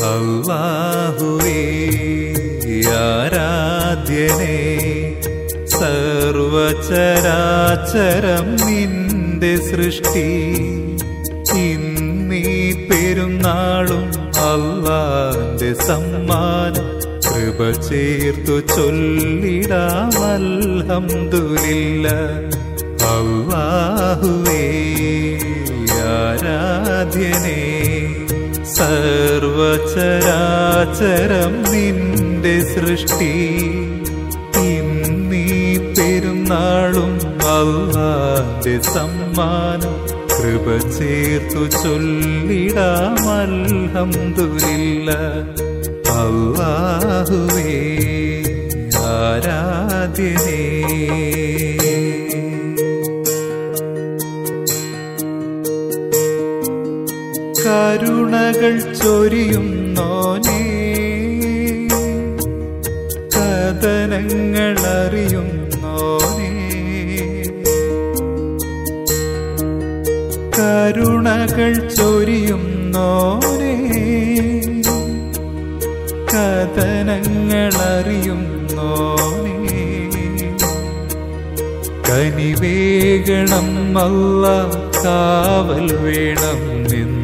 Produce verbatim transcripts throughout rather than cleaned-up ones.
അല്ലാഹുവേ ആരാധ്യനേ സർവചരാചരം നിന്റെ സൃഷ്ടി ഇന്നീ പെരുന്നാളും അല്ലാന്റെ സമ്മാനം കൃപ ചേർത്തു ചൊല്ലിടാം അൽഹംദുലില്ലാഹ് അല്ലാഹുവേ ആരാധ്യനേ സർവചരാചരം നിന്റെ സൃഷ്ടി ഇന്നീ പെരുന്നാളും അല്ലാന്റെ സമ്മാനം കൃപ ചേർത്തു ചൊല്ലിടാം അൽഹംദുലില്ലാഹ് അല്ലാഹുവേ ആരാധ്യനേ കരുണകൾ ചൊരിയുന്നോനേ കഥനങ്ങൾ അറിയുന്നോനേ കരുണകൾ ചൊരിയുന്നോനേ കഥനങ്ങൾ അറിയുന്നോനേ കനിവേഗണം അല്ലാഹ് കാവൽ വേണം നിന്നു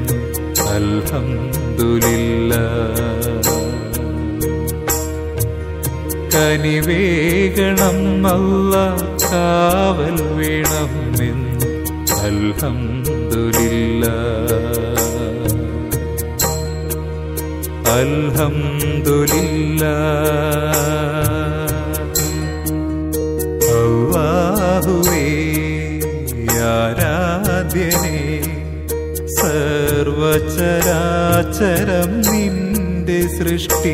അൽഹംദുലില്ലാഹ് കനിവേഗണം അല്ലാഹ് കാവൽ വേണം നിന്നു അൽഹംദുലില്ലാഹ് അൽഹംദുലില്ലാഹ് അല്ലാഹുവേ ആരാധ്യനേ സർവചരാചരം നിന്റെ സൃഷ്ടി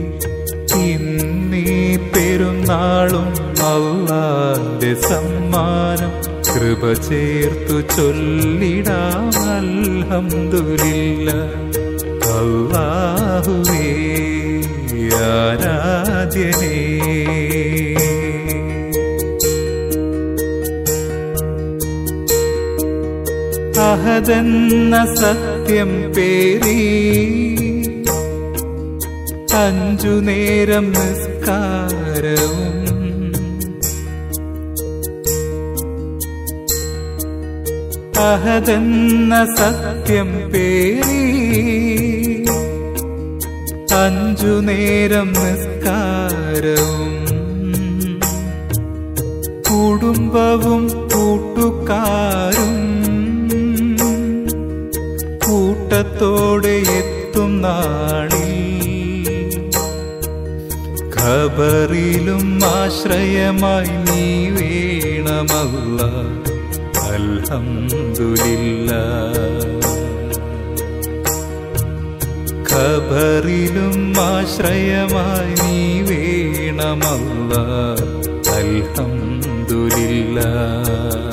ഇന്നീ പെരുന്നാളും അല്ലാന്റെ സമ്മാനം കൃപ ചേർത്തു ചൊല്ലിടാം അൽഹംദുലില്ലാഹ് അല്ലാഹുവേ ആരാധ്യനേ അഹദെന്ന സത്യം പേറി അഞ്ചു നേരം നിസ്കാരവും അഹദെന്ന സത്യം പേറി അഞ്ചു നേരം നിസ്കാരവും കുടുംബവും കൂട്ടുകാരും കൂട്ടത്തോടെ എത്തും നാളിൽ ഖബറിലും ആശ്രയമായി നീ വേണമല്ലാഹ് അൽഹംദുലില്ലാഹ് ഖബറിലും ആശ്രയമായി നീ വേണമല്ലാഹ് അൽഹംദുലില്ലാഹ്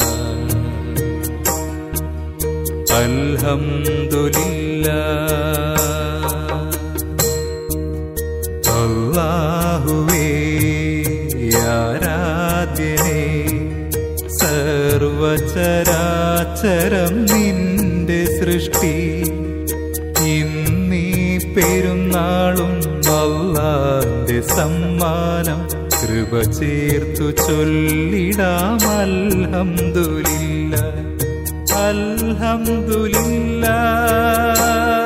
അൽഹംദുലില്ലാഹ് അല്ലാഹുവേ ആരാധ്യനേ സർവചരാചരം നിന്റെ സൃഷ്ടി ഇന്നീ പെരുന്നാളും അല്ലാന്റെ സമ്മാനം കൃപ ചേർത്തു ചൊല്ലിടാം അൽഹംദുലില്ലാഹ് അൽഹംദുലില്ലാഹ്